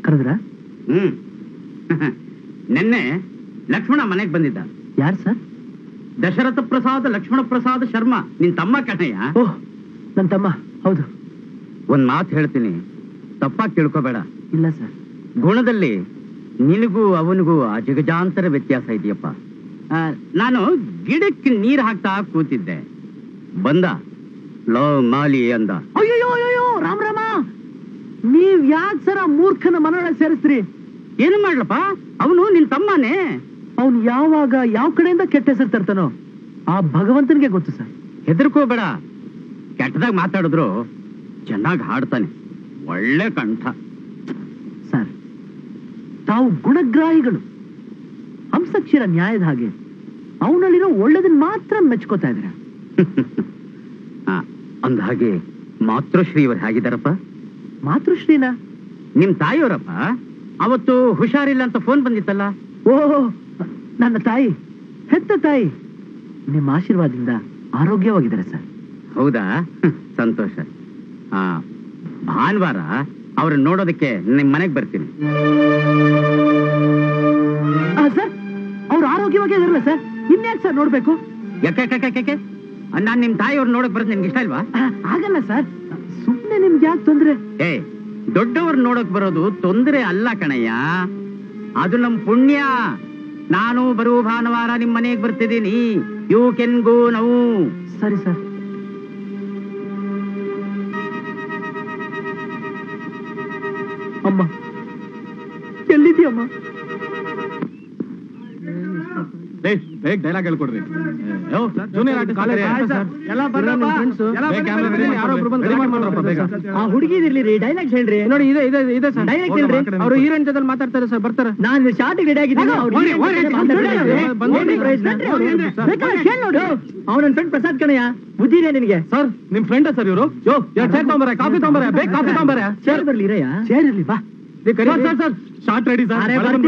ಕರೆದ್ರ? ನಿನ್ನೆ ಲಕ್ಷ್ಮಣ ಮನೆಗೆ ಬಂದಿದ್ದ. ಯಾರು ಸರ್? ದಶರಥ ಪ್ರಸಾದ್ ಲಕ್ಷ್ಮಣ ಪ್ರಸಾದ್ ಶರ್ಮಾ, ನಿನ್ ತಮ್ಮ ಕಣಯ್ಯ. ಓಹ್, ನನ್ನ ತಮ್ಮ. ಹೌದು. ಒಂದ್ ಮಾತು ಹೇಳ್ತೀನಿ, ತಪ್ಪಾಗಿ ತಿಳ್ಕೊಬೇಡ. ಇಲ್ಲ ಸರ್. ಗುಣದಲ್ಲಿ ನಿನಗೂ ಅವನಿಗೂ ಅಜಗಜಾಂತರ ವ್ಯತ್ಯಾಸ ಇದೆಯಪ್ಪ. ನಾನು ಗಿಡಕ್ಕೆ ನೀರ್ ಹಾಕ್ತಾ ಕೂತಿದ್ದೆ, ಬಂದ ಲೋ ಮಾಲಿ ಅಂದ. ಅಯ್ಯೋ ಅಯ್ಯೋ, ರಾಮ್ ರಾಮ, ನೀವ್ ಯಾಕೆ ಸರ ಮೂರ್ಖನ ಮನೊಳಗೆ ಸೇರಿಸ್ತ್ರಿ? ಏನು ಮಾಡ್ಲಪ್ಪ, ಅವನು ನಿನ್ ತಮ್ಮನೇ. ಅವನು ಯಾವಾಗ ಯಾವ ಕಡೆಯಿಂದ ಕೆಟ್ಟ ಹೆಸರು ತರ್ತಾನೋ ಆ ಭಗವಂತನಿಗೆ ಗೊತ್ತು ಸರ್. ಹೆದರ್ಕೋಬೇಡ, ಕೆಟ್ಟದಾಗ ಮಾತಾಡಿದ್ರು ಚೆನ್ನಾಗಿ ಹಾಡ್ತಾನೆ, ಒಳ್ಳೆ ಕಂಠ. ಸರ್, ತಾವು ಗುಣಗ್ರಾಹಿಗಳು, ಹಂಸಕ್ಷೀರ ನ್ಯಾಯದ ಹಾಗೆ ಅವನಲ್ಲಿರೋ ಒಳ್ಳೇದನ್ನ ಮಾತ್ರ ಮೆಚ್ಕೋತಾ ಇದ್ದೀರಾ. ಅಂದ ಹಾಗೆ ಮಾತೃಶ್ರೀಯವರು ಹೇಗಿದ್ದಾರಪ್ಪ? ಮಾತೃಶ್ರೀನಾ? ನಿಮ್ ತಾಯಿಯವರಪ್ಪ. ಅವತ್ತು ಹುಷಾರಿಲ್ಲ ಅಂತ ಫೋನ್ ಬಂದಿತ್ತಲ್ಲ. ಓಹೋ, ನನ್ನ ತಾಯಿ, ಹೆತ್ತ ತಾಯಿ, ನಿಮ್ಮ ಆಶೀರ್ವಾದದಿಂದ ಆರೋಗ್ಯವಾಗಿದ್ದಾರೆ ಸರ್. ಹೌದಾ? ಸಂತೋಷ. ಭಾನುವಾರ ಅವ್ರನ್ನ ನೋಡೋದಕ್ಕೆ ನಿಮ್ ಮನೆಗೆ ಬರ್ತೀನಿ. ಸರ್, ಅವ್ರು ಆರೋಗ್ಯವಾಗಿ ಇರಲ್ಲ ಸರ್, ಇನ್ಯಾಕೆ ಸರ್ ನೋಡ್ಬೇಕು? ಯಾಕೆ ನಾನ್ ನಿಮ್ ತಾಯಿಯವ್ರು ನೋಡಕ್ ಬರೋದು ನಿಮ್ಗೆ ಇಷ್ಟ ಇಲ್ವಾ? ಆಗಲ್ಲ ಸರ್, ಸುಮ್ಮನೆ ನಿಮ್ಗೆ ಯಾಕೆ ತೊಂದ್ರೆ? ದೊಡ್ಡವ್ರು ನೋಡಕ್ ಬರೋದು ತೊಂದ್ರೆ ಅಲ್ಲ ಕಣಯ್ಯ, ಅದು ನಮ್ ಪುಣ್ಯ. ನಾನು ಬರುವ ಭಾನುವಾರ ನಿಮ್ ಮನೆಗೆ ಬರ್ತಿದ್ದೀನಿ. You can go now. ಸರಿ ಸರ್. ಅಮ್ಮ ಎಲ್ಲಿದ್ಯಮ್ಮ? ಡೈಲಾಗ್ ಹೇಳ್ಕೊಡ್ರಿ. ಆ ಹುಡುಗಿ ಇರ್ಲಿ, ಡೈಲಾಗ್ ಹೇಳ್ರಿ. ನೋಡಿ, ಇದೆ ಸರ್. ಡೈಲಾಗ್ ಹೇಳ್ರಿ. ಅವರು ಹೀರೋಯಿನ್ ಜೊತೆ ಮಾತಾಡ್ತಾರೆ ಸರ್, ಬರ್ತಾರೆ. ನಾನು ಶಾರ್ಟ್ ರೆಡಿ ಆಗಿದ್ದೀನಿ. ಅವನ ಫ್ರೆಂಡ್ ಪ್ರಸಾದ್ ಕಣಯ್ಯ, ಬುದ್ಧಿ ಇದೆ ನಿನಗೆ? ಸರ್, ನಿಮ್ ಫ್ರೆಂಡ್ ಸರ್ ಇವರು. ಚೇರ್ ತಗೊಂಬರ, ಕಾಫಿ ತಗೊಂಬರ, ಬೇಗ ಕಾಫಿ ತಗೊಂಬರ. ಚೇರ್ ಬರ್ಲಿ ರಯ್ಯ, ಚೇರ್ ಇರ್ಲಿ ಬಾ. Sir shot ready sir.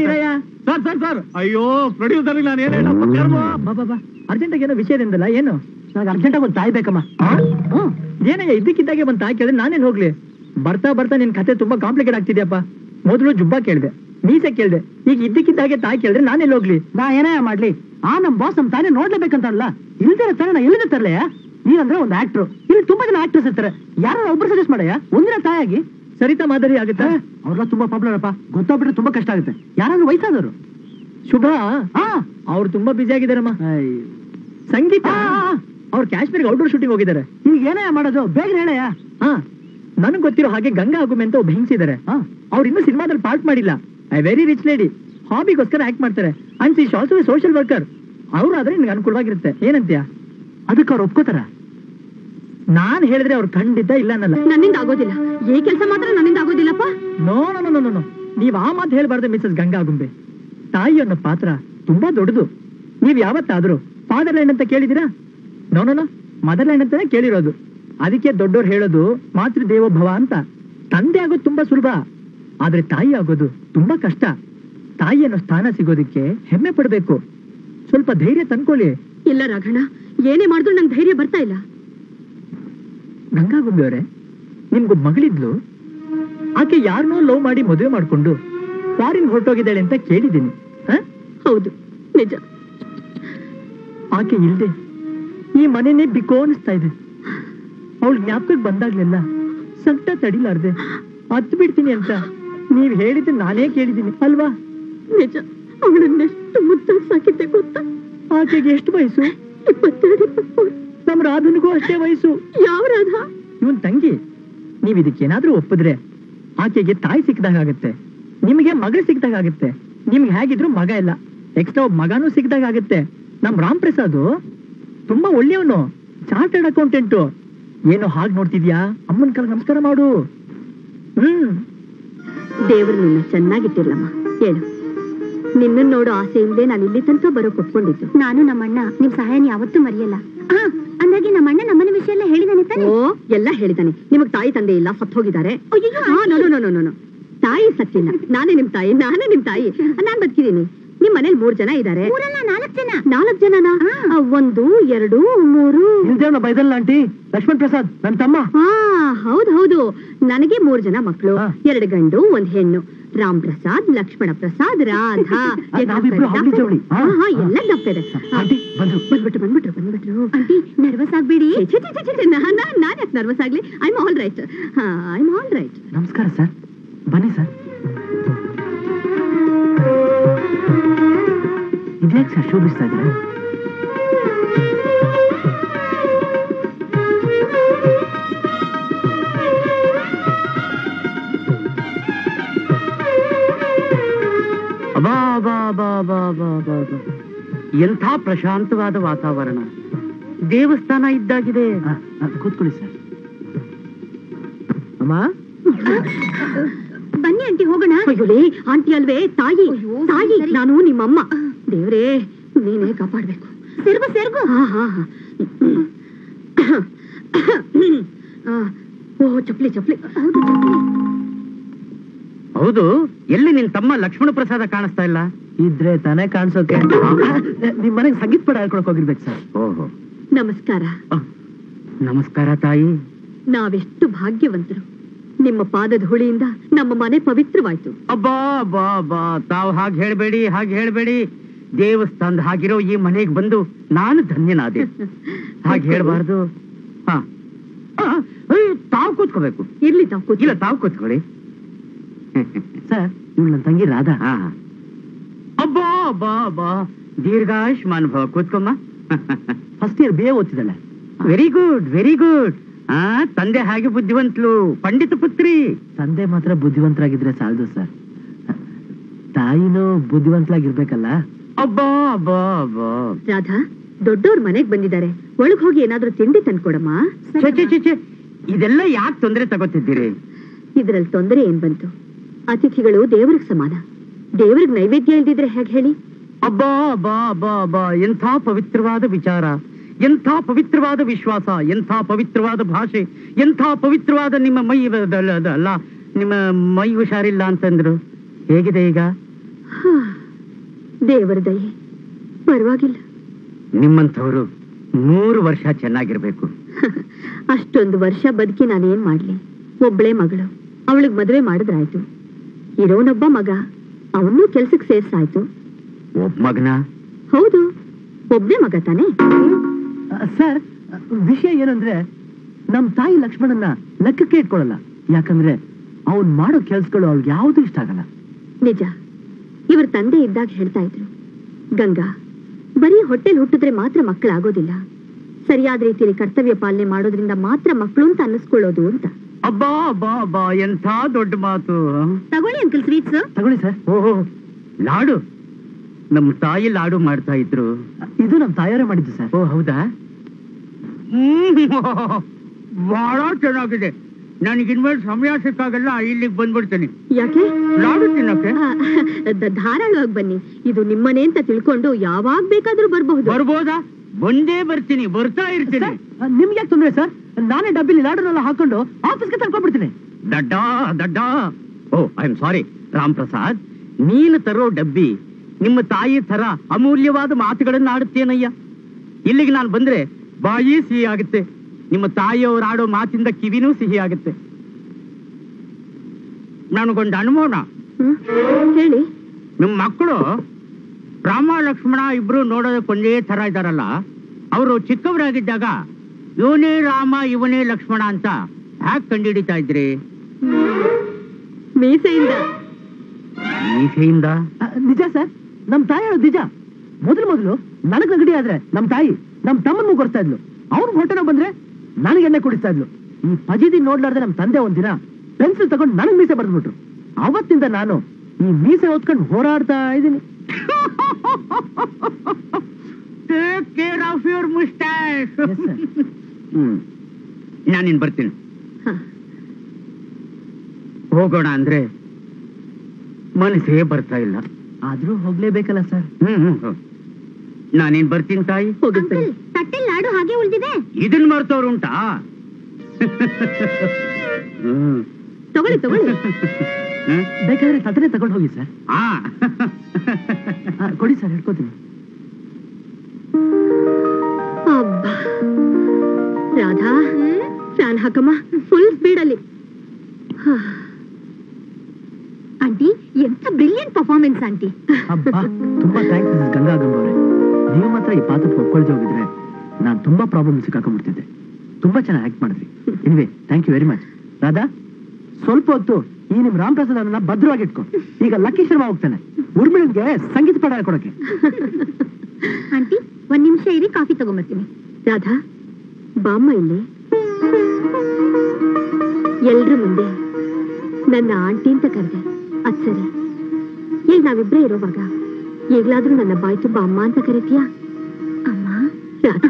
Sir ಅಯ್ಯೋ ಪ್ರೊಡ್ಯೂಸರ್, ನಾನು ಏನ್ ಅರ್ಜೆಂಟಾಗಿ ಏನೋ ವಿಷಯದಿಂದಲ್ಲ. ಏನು ನನಗೆ ಅರ್ಜೆಂಟಾಗಿ ಒಂದು ತಾಯಿ ಬೇಕಮ್ಮ. ಏನಯ್ಯ ಇದ್ದಕ್ಕಿದ್ದಾಗೆ ಒಂದು ತಾಯಿ ಕೇಳಿದ್ರೆ ನಾನೇನ್ ಹೋಗ್ಲಿ? ಬರ್ತಾ ಬರ್ತಾ ನಿನ್ ಕತೆ ತುಂಬಾ ಕಾಂಪ್ಲಿಕೇಟ್ ಆಗ್ತಿದ್ಯಪ್ಪ. ಮೊದಲು ಜುಬ್ಬಾ ಕೇಳಿದೆ, ಮೀಸೆ ಕೇಳಿದೆ, ಈಗ ಇದ್ದಕ್ಕಿದ್ದಾಗೆ ತಾಯಿ ಕೇಳಿದ್ರೆ ನಾನೆಲ್ಲಿ ಹೋಗ್ಲಿ? ನಾ ಏನೇ ಮಾಡ್ಲಿ? ನಮ್ ಬಾಸ್ ನಮ್ ತಾನೇ ನೋಡ್ಲೇಬೇಕಂತಲ್ಲ. ಇಲ್ದಿರ ತಾನೇ ನಾ ಎಲ್ಲಿಂದ ತರಲೆಯ? ನೀನಂದ್ರೆ ಒಂದು ಆಕ್ಟ್ರು, ಇಲ್ಲಿ ತುಂಬಾ ಜನ ಆಕ್ಟರ್ಸ್ ಇರ್ತಾರೆ, ಯಾರು ಒಬ್ರು ಸಜೆಸ್ಟ್ ಮಾಡಯ್ಯ ಒಂದಿನ ತಾಯಾಗಿ. ಸರಿತಾ ಮಾದರಿ ಆಗುತ್ತೆ. ಅವ್ರೆಲ್ಲ ತುಂಬಾ ಪಾಪ್ಯುಲರ್ ಅಪ್ಪ, ಗೊತ್ತಾಗ್ಬಿಟ್ರೆ ತುಂಬಾ ಕಷ್ಟ ಆಗುತ್ತೆ. ಯಾರಾದ್ರೂ ವಯಸ್ಸಾದವರು? ಶುಭ, ಅವ್ರು ತುಂಬಾ ಬಿಸಿ ಆಗಿದಾರಮ್ಮ. ಸಂಗೀತ, ಅವ್ರು ಕಾಶ್ಮೀರ್ಗೆ ಔಟ್ಡೋರ್ ಶೂಟಿಂಗ್ ಹೋಗಿದ್ದಾರೆ. ಈಗ ಏನೇ ಮಾಡೋದು? ಬೇಗ ಹೇಳಯ್ಯ. ನನಗ್ ಗೊತ್ತಿರೋ ಹಾಗೆ ಗಂಗಾ ಆಗುಮೆ ಅಂತ ಒಬ್ಬ ಹೆಂಗ್ಸಿದ್ದಾರೆ. ಅವ್ರು ಇನ್ನೂ ಸಿನಿಮಾದಲ್ಲಿ ಪಾರ್ಟ್ ಮಾಡಿಲ್ಲ. ಐ ವೆರಿ ರಿಚ್ ಲೇಡಿ, ಹಾಬಿಗೋಸ್ಕರ ಆಕ್ಟ್ ಮಾಡ್ತಾರೆ. And she also a social worker. ಅವ್ರಾದ್ರೆ ನಿನ್ಗೆ ಅನುಕೂಲವಾಗಿರುತ್ತೆ. ಏನಂತೀಯ? ಅದಕ್ಕೆ ಅವ್ರು ಒಪ್ಕೋತಾರ? ನಾನ್ ಹೇಳಿದ್ರೆ ಅವ್ರು ಖಂಡಿತ ಇಲ್ಲ ಅನ್ನಲ್ಲ. ನನ್ನಿಂದ ಆಗೋದಿಲ್ಲ, ಈ ಕೆಲಸ ಮಾತ್ರ ನನ್ನಿಂದ ಆಗೋದಿಲ್ಲಪ್ಪ. No no no no no, ನೀವ್ ಆ ಮಾತು ಹೇಳ್ಬಾರ್ದು ಮಿಸಸ್ ಗಂಗಾ ಗುಂಬೆ. ತಾಯಿ ಅನ್ನೋ ಪಾತ್ರ ತುಂಬಾ ದೊಡ್ಡದು. ನೀವ್ ಯಾವತ್ತಾದ್ರೂ ಫಾದರ್ ಲೈನ್ ಅಂತ ಕೇಳಿದಿರಾ? No no no, mother line ಅಂತಾನೆ ಕೇಳಿರೋದು. ಅದಕ್ಕೆ ದೊಡ್ಡೋರು ಹೇಳೋದು ಮಾತೃ ದೇವೋಭವ ಅಂತ. ತಂದೆ ಆಗೋದು ತುಂಬಾ ಸುಲಭ, ಆದ್ರೆ ತಾಯಿ ಆಗೋದು ತುಂಬಾ ಕಷ್ಟ. ತಾಯಿ ಅನ್ನೋ ಸ್ಥಾನ ಸಿಗೋದಿಕ್ಕೆ ಹೆಮ್ಮೆ ಪಡ್ಬೇಕು. ಸ್ವಲ್ಪ ಧೈರ್ಯ ತಂದ್ಕೊಳ್ಳಿ. ಇಲ್ಲ ರಾಘಣ್ಣ, ಏನೇ ಮಾಡಿದ್ರು ನಂಗೆ ಧೈರ್ಯ ಬರ್ತಾ ಇಲ್ಲ. ಗಂಗಾ ಗುಂಬೆ ಅವರೇ, ನಿಮ್ಗೊಬ್ಬ ಮಗಳಿದ್ಲು. ಆಕೆ ಯಾರನ್ನೋ ಲವ್ ಮಾಡಿ ಮದುವೆ ಮಾಡ್ಕೊಂಡು ಫಾರಿನ್ ಹೊರಟೋಗಿದ್ದಾಳೆ ಅಂತ ಕೇಳಿದ್ದೀನಿ. ಹೌದು, ನಿಜ. ಆಕೆ ಇಲ್ದೆ ಈ ಮನೆನೇ ಬಿಕೋ ಅನಿಸ್ತಾ ಇದೆ. ಅವಳು ಜ್ಞಾಪಕಕ್ಕೆ ಬಂದಾಗ್ಲೆಲ್ಲ ಸಂಕಟ ತಡಿಲಾರ್ದೆ ಹತ್ತು ಬಿಡ್ತೀನಿ ಅಂತ ನೀವ್ ಹೇಳಿದ್ದು ನಾನೇ ಕೇಳಿದ್ದೀನಿ ಅಲ್ವಾ? ನಿಜ, ಅವಳನ್ನೆಷ್ಟು ಮುದ್ದಾಗಿ ಸಾಕಿದ್ದೆ ಗೊತ್ತಾ? ಆಕೆಗೆ ಎಷ್ಟು ವಯಸ್ಸು? 22-23. ನಮ್ಮ ರಾಧನಿಗೂ ಅಷ್ಟೇ ವಯಸ್ಸು. ಯಾವ ರಾಧ? ಇವನ್ ತಂಗಿ. ನೀವ್ ಇದಕ್ಕೇನಾದ್ರೂ ಒಪ್ಪಿದ್ರೆ ಆಕೆಗೆ ತಾಯಿ ಸಿಕ್ಕಿದಾಗ ಆಗುತ್ತೆ, ನಿಮ್ಗೆ ಮಗಳು ಸಿಕ್ಕಿದಾಗ ಆಗುತ್ತೆ. ನಿಮ್ಗೆ ಹೇಗಿದ್ರು ಮಗ ಇಲ್ಲ, ಎಕ್ಸ್ಟ್ರಾ ಒಬ್ಬ ಮಗನೂ ಸಿಕ್ಕಿದಾಗ ಆಗುತ್ತೆ. ನಮ್ ರಾಮ್ ಪ್ರಸಾದ್ ತುಂಬಾ ಒಳ್ಳೆಯವನು, ಚಾರ್ಟರ್ಡ್ ಅಕೌಂಟೆಂಟು. ಏನೋ ಹಾಗೆ ನೋಡ್ತಿದ್ಯಾ? ಅಮ್ಮನ ಕಾಲ ನಮಸ್ಕಾರ ಮಾಡು. ದೇವರು ನಿನ್ನ ಚೆನ್ನಾಗಿಟ್ಟಿರ್ಲಮ್ಮ. ಹೇಳು, ನಿನ್ನ ನೋಡೋ ಆಸೆಯಿಂದಲೇ ನಾನು ಇಲ್ಲಿ ತನಕ ಬರೋ ಕೊಟ್ಕೊಂಡಿದ್ದು. ನಾನು ನಮ್ಮಣ್ಣ ನಿಮ್ ಸಹಾಯನ ಯಾವತ್ತೂ ಮರೆಯಲ್ಲ. ಅಂದಾಗಿ ನಮ್ಮಣ್ಣ ನಮ್ಮನೆ ವಿಷಯ ಎಲ್ಲ ಹೇಳಿದಾನೆ ತಾನೆ? ಓ, ಎಲ್ಲ ಹೇಳಿದಾನೆ. ನಿಮಗ್ ತಾಯಿ ತಂದೆ ಇಲ್ಲ, ಸತ್ತು ಹೋಗಿದ್ದಾರೆ. ತಾಯಿ ಸತ್ತಿಲ್ಲ, ನಾನೇ ನಿಮ್ ತಾಯಿ. ನಾನ್ ಬದುಕಿದೀನಿ. ನಿಮ್ ಮನೇಲಿ 3 ಜನ ಇದ್ದಾರೆ. 4 4 ಜನನಾ? 1 2 3 ಇಲ್ದೇವ್ನ ಬೈದಲ್ಲ ಆಂಟಿ. ಲಕ್ಷ್ಮಣ್ ಪ್ರಸಾದ್ ನನ್ ತಮ್ಮ. ಹೌದು ನನಗೆ 3 ಜನ ಮಕ್ಕಳು, ಹಾ. 2 ಗಂಡು 1 ಹೆಣ್ಣು. ರಾಮ್ ಪ್ರಸಾದ್, ಲಕ್ಷ್ಮಣ ಪ್ರಸಾದ್, ರಾಧಾ. ನಾವಿಬ್ರು ಹಳ್ಳಿ ಜೋಡಿ. ಎಲ್ಲ ತಪ್ಪಿದೆ. ಆಂಟಿ ಬಂದ್ಬಿಟ್ರು. ಆಂಟಿ ನರ್ವಸ್ ಆಗ್ಬೇಡಿ. ನಾನ್ ಯಾಕೆ ನರ್ವಸ್ ಆಗ್ಲಿ? I am all right. ನಮಸ್ಕಾರ ಸರ್, ಬನ್ನಿ ಸರ್. ಇದ್ಯಾಕೆ ಸರ್ ಶೋಭಿಸ್ತಾ ಇದ್ದಾರೆ? ಎಂಥ ಪ್ರಶಾಂತವಾದ ವಾತಾವರಣ, ದೇವಸ್ಥಾನ ಇದ್ದಾಗಿದೆ. ಕೂತ್ಕೊಳ್ಳಿ ಸರ್. ಅಮ್ಮ ಬನ್ನಿ ಆಂಟಿ ಹೋಗೋಣ. ಅಯ್ಯೋಲೇ ಆಂಟಿ ಅಲ್ವೇ, ತಾಯಿ. ನಾನು ನಿಮ್ಮಮ್ಮ. ದೇವ್ರೇ ನೀನೇ ಕಾಪಾಡ್ಬೇಕು. ಸೆರ್ಗು. ಓ ಚಪ್ಲಿ. ಹೌದು, ಎಲ್ಲಿ ನಿನ್ ತಮ್ಮ ಲಕ್ಷ್ಮಣ ಪ್ರಸಾದ ಕಾಣಿಸ್ತಾ ಇಲ್ಲ? ಇದ್ರೆ ತಾನೇ ಕಾಣಿಸೋಕೆ. ನಿಮ್ ಮನೆಗೆ ಸಂಗೀತ ಪಡ ಹೇಳ್ಕೊಳಕ್ ಹೋಗಿರ್ಬೇಕು ಸರ್. ಓಹೋ, ನಮಸ್ಕಾರ. ನಮಸ್ಕಾರ ತಾಯಿ. ನಾವೆಷ್ಟು ಭಾಗ್ಯವಂತರು. ನಿಮ್ಮ ಪಾದದ ಹುಳಿಯಿಂದ ನಮ್ಮ ಮನೆ ಪವಿತ್ರವಾಯ್ತು. ಅಬ್ಬಾ ತಾವು ಹಾಗೆ ಹೇಳ್ಬೇಡಿ. ದೇವಸ್ಥಾನದ ಹಾಗಿರೋ ಈ ಮನೆಗೆ ಬಂದು ನಾನು ಧನ್ಯನಾದೆ. ಹಾಗೆ ಹೇಳ್ಬಾರ್ದು. ತಾವು ಕೂತ್ಕೋಬೇಕು. ಇರ್ಲಿ ತಾವು ಇಲ್ಲ, ತಾವು ಕೂತ್ಕೊಳ್ಳಿ. ಸರ್, ಇವ್ಳು ನನ್ನ ತಂಗಿ ರಾಧಾ. ಅಬ್ಬಾ ದೀರ್ಘಾಯುಷ್ಮಾನ್ ಭವ. ಕೂತ್ಕೊಮ್ಮ. ಫಸ್ಟ್ ಇಯರ್ BA ಓದ್ತಿದ್ದಾಳೆ. Very good. ತಂದೆ ಹಾಗೆ ಬುದ್ಧಿವಂತಲು, ಪಂಡಿತ ಪುತ್ರಿ. ತಂದೆ ಮಾತ್ರ ಬುದ್ಧಿವಂತರಾಗಿದ್ರೆ ಸಾಲದು ಸರ್, ತಾಯಿನೂ ಬುದ್ಧಿವಂತರಾಗಿರ್ಬೇಕಲ್ಲ. ಅಬ್ಬಾ ರಾಧಾ, ದೊಡ್ಡವ್ರ ಮನೆಗ್ ಬಂದಿದ್ದಾರೆ, ಒಳಗ್ ಹೋಗಿ ಏನಾದ್ರೂ ತಿಂಡಿ ತಂದ್ಕೊಡಮ್ಮ. ಚೆ ಇದೆಲ್ಲ ಯಾಕೆ ತೊಂದರೆ ತಗೋತಿದ್ದೀರಿ? ಇದ್ರಲ್ಲಿ ತೊಂದರೆ ಏನ್ ಬಂತು? ಅತಿಥಿಗಳು ದೇವ್ರಿಗೆ ಸಮಾನ. ದೇವ್ರಿಗೆ ನೈವೇದ್ಯ ಇಲ್ದಿದ್ರೆ ಹೇಗೆ ಹೇಳಿ? ಅಬ್ಬಾ ಎಂಥ ಪವಿತ್ರವಾದ ವಿಚಾರ, ಎಂಥ ಪವಿತ್ರವಾದ ವಿಶ್ವಾಸ, ಎಂಥ ಪವಿತ್ರವಾದ ಭಾಷೆ, ಎಂಥ ಪವಿತ್ರವಾದ ನಿಮ್ಮ ಮೈ. ಅಲ್ಲ, ನಿಮ್ಮ ಮೈ ಹುಷಾರಿಲ್ಲ ಅಂತಂದ್ರು. ಹೇಗಿದೆ ಈಗ? ದೇವರ ದಯೆ, ಪರವಾಗಿಲ್ಲ. ನಿಮ್ಮಂಥವ್ರು 100 ವರ್ಷ ಚೆನ್ನಾಗಿರ್ಬೇಕು. ಅಷ್ಟೊಂದು ವರ್ಷ ಬದುಕಿ ನಾನೇನ್ ಮಾಡ್ಲಿ? ಒಬ್ಳೇ ಮಗಳು, ಅವಳಿಗೆ ಮದುವೆ ಮಾಡಿದ್ರಾಯ್ತು. ಇರೋನೊಬ್ಬ ಮಗ, ಅವನ್ನೂ ಕೆಲ್ಸಕ್ಕೆ ಸೇರ್ಸಾಯ್ತು. ಒಬ್ಬ ಮಗನ? ಹೌದು, ಒಬ್ನೇ ಮಗ ತಾನೆ. ಸರ್, ವಿಷಯ ಏನಂದ್ರೆ ನಮ್ ತಾಯಿ ಲಕ್ಷ್ಮಣನ್ನ ಲೆಕ್ಕಕ್ಕೆ ಇಟ್ಕೊಳ್ಳಲ್ಲ. ಯಾಕಂದ್ರೆ ಅವ್ನ್ ಮಾಡೋ ಕೆಲ್ಸಗಳು ಅವ್ಳಿಗೆ ಯಾವ್ದು ಇಷ್ಟ ಆಗಲ್ಲ. ನಿಜ. ಇವ್ರ ತಂದೆ ಇದ್ದಾಗ ಹೇಳ್ತಾ ಇದ್ರು, ಗಂಗಾ, ಬರೀ ಹೊಟ್ಟೆಲ್ ಹುಟ್ಟಿದ್ರೆ ಮಾತ್ರ ಮಕ್ಕಳಾಗೋದಿಲ್ಲ, ಸರಿಯಾದ ರೀತಿಯಲ್ಲಿ ಕರ್ತವ್ಯ ಪಾಲನೆ ಮಾಡೋದ್ರಿಂದ ಮಾತ್ರ ಮಕ್ಕಳು ಅಂತ ಅನ್ನಿಸ್ಕೊಳ್ಳೋದು ಅಂತ. ಅಬ್ಬಾ ಎಂಥ ದೊಡ್ಡ ಮಾತು. ತಗೊಳ್ಳಿ ಅಂಕಲ್ ಸ್ವೀಟ್ಸ್. ತಗೊಳ್ಳಿ ಸರ್. ಓಹೋ, ಲಾಡು. ನಮ್ಮ ತಾಯಿ ಲಾಡು ಮಾಡ್ತಾ ಇದ್ರು. ಇದು ನಮ್ ತಾಯಾರೇ ಮಾಡಿದ್ದು ಸರ್. ಓ ಹೌದಾ? ಬಹಳ ಚೆನ್ನಾಗಿದೆ. ನನಗಿನ್ಮೇಲೆ ಸಮಯ ಸಿಕ್ಕಾಗೆಲ್ಲ ಇಲ್ಲಿಗೆ ಬಂದ್ಬಿಡ್ತೇನೆ. ಯಾಕೆ? ಲಾಡು ತಿನ್ನಕ್ಕೆ. ಧಾರಾಳವಾಗಿ ಬನ್ನಿ, ಇದು ನಿಮ್ಮನೆ ಅಂತ ತಿಳ್ಕೊಂಡು ಯಾವಾಗ ಬೇಕಾದ್ರೂ ಬರಬಹುದು. ಬರ್ಬೋದಾ? ಬಂದೇ ಬರ್ತೀನಿ, ಬರ್ತಾ ಇರ್ತೀನಿ. ನಿಮ್ಗೆ ಯಾಕೆ ತೊಂದ್ರೆ ಸರ್? ನಾನೇ ಡಬ್ಬಿಲಿ ಲಾಡನೆಲ್ಲ ಹಾಕೊಂಡು ಆಫೀಸ್ಗೆ ತರ್ಕೊಂಡ್ಬಿಡ್ತೀನಿ. ದಡ್ಡ. Oh I am sorry Ram Prasad, ನೀನು ತರೋ ಡಬ್ಬಿ ನಿಮ್ಮ ತಾಯಿ ತರ ಅಮೂಲ್ಯವಾದ ಮಾತುಗಳನ್ನ ಆಡುತ್ತೇನಯ್ಯ. ಇಲ್ಲಿಗೆ ನಾನು ಬಂದ್ರೆ ಬಾಯಿ ಸಿಹಿ ಆಗುತ್ತೆ, ನಿಮ್ಮ ತಾಯಿಯವರು ಆಡೋ ಮಾತಿಂದ ಕಿವಿನೂ ಸಿಹಿ ಆಗುತ್ತೆ. ನನಗೊಂದು ಅನುಮಾನ. ಹೇಳಿ. ನಿಮ್ಮ ಮಕ್ಕಳು ರಾಮ ಲಕ್ಷ್ಮಣ ಇಬ್ರು ನೋಡೋದಕ್ಕೆ ಒಂದೇ ತರ ಇದ್ದಾರಲ್ಲ, ಅವರು ಚಿಕ್ಕವರಾಗಿದ್ದಾಗ ಇವನೇ ರಾಮ ಇವನೇ ಲಕ್ಷ್ಮಣ ಅಂತ ಹ್ಯಾಕ್ ಕಂಡುಹಿಡಿತಾ ಇದ್ರಿ? ಮೀಸೆಯಿಂದ. ನಿಜ ಸರ್, ನಮ್ ತಾಯಿ ಹೇಳೋದು ನಿಜ. ಮೊದಲು ನನಗ್ ನೆಗಡಿ ಆದ್ರೆ ನಮ್ ತಾಯಿ ನಮ್ ತಮ್ಮನ್ನು ಕೊಡ್ತಾ ಇದ್ಲು. ಅವ್ನ್ ಹೊಟ್ಟೆನ ಬಂದ್ರೆ ನನಗೆ ಎಣ್ಣೆ ಕುಡಿಸ್ತಾ ಇದ್ಲು. ಈ ಪಜಿದಿ ನೋಡ್ಲಾರ್ದೆ ನಮ್ ತಂದೆ ಒಂದಿನ ಪೆನ್ಸಿಲ್ ತಗೊಂಡು ನನಗ್ ಮೀಸೆ ಬರೆದ್ಬಿಟ್ರು. ಅವತ್ತಿಂದ ನಾನು ಈ ಮೀಸೆ ಹೊತ್ಕೊಂಡು ಹೋರಾಡ್ತಾ ಇದ್ದೀನಿ. Take care of your mustache. Yes, sir. ನಾನಿನ್ ಬರ್ತೀನಿ. ಹೋಗೋಣ ಅಂದ್ರೆ ಮನಸ್ಸೇ ಬರ್ತಾ ಇಲ್ಲ. ಆದ್ರೂ ಹೋಗ್ಲೇಬೇಕಲ್ಲ ಸರ್. ನಾನೇನ್ ಬರ್ತೀನಿ ತಾಯಿ. ತಟ್ಟೆಲ್ ಲಾಡು ಹಾಗೆ ಉಳಿದಿದೆ. ಇದನ್ ಮರ್ತವ್ರುಂಟಾ? ತಗೊಳ್ಳಿ. ಬೇಕಾದ್ರೆ ತಟ್ಟನೆ ತಗೊಂಡು ಹೋಗಿ ಸರ್. ಕೊಡಿ ಸರ್, ಹಿಡ್ಕೋತೀನಿ. ಅಬ್ಬಾ ರಾಧಾ ಫ್ಯಾನ್ ಹಾಕಮ್ಮ ಫುಲ್ ಸ್ಪೀಡ್ ಅಲ್ಲಿ. ಆಂಟಿ ಎಂತ ಬ್ರಿಲಿಯಂಟ್ ಪರ್ಫಾರ್ಮೆನ್ಸ್ ಆಂಟಿ. ಅಬ್ಬಾ ತುಂಬಾ ಥ್ಯಾಂಕ್ಸ್ ಮಿಸ್ ಗಂಗಾ ಗಂಗವ್ರೆ. ನೀವು ಮಾತ್ರ ಈ ಪಾತ್ರಕ್ಕೆ ಒಪ್ಕೊಳ್ದೆ ಹೋಗಿದ್ರೆ ನಾನು ತುಂಬಾ ಪ್ರಾಬ್ಲಮ್ ಸಿಕ್ಕಾಕೊಂಡ್ಬಿಡ್ತಿದ್ದೆ. ತುಂಬಾ ಚೆನ್ನಾಗಿ ಆಕ್ಟ್ ಮಾಡಿದ್ರಿ. Anyway thank you very much. Radha ಸ್ವಲ್ಪ ಹೊತ್ತು ಈ ನಿಮ್ ರಾಮ್ ಪ್ರಸಾದ್ ಅವರನ್ನ ಭದ್ರವಾಗಿ ಇಟ್ಕೊ. ಈಗ ಲಕ್ಕಿ ಶರ್ಮಾ ಹೋಗ್ತಾನೆ ಉರ್ಮಿಳಿಗೆ ಸಂಗೀತ ಪಾಠ ಹೇಳ್ಕೊಡಕ್ಕೆ. ಆಂಟಿ ಒಂದ್ ನಿಮಿಷ ಇರಿ, ಕಾಫಿ ತಗೊಂಬರ್ತೀನಿ. ರಾಧಾ ಬಾಮ್ಮ ಇಲ್ಲಿ. ಎಲ್ರ ಮುಂದೆ ನನ್ನ ಆಂಟಿ ಅಂತ ಕರೆದೆ, ಅದ್ ಸರಿ. ಈಗ ನಾವಿಬ್ರೇ ಇರೋವಾಗ ಈಗ್ಲಾದ್ರೂ ನನ್ನ ಬಾಯಿ ತುಂಬಾ ಅಮ್ಮ ಅಂತ ಕರಿತೀಯಾ? ಅಮ್ಮ. ರಾಧಾ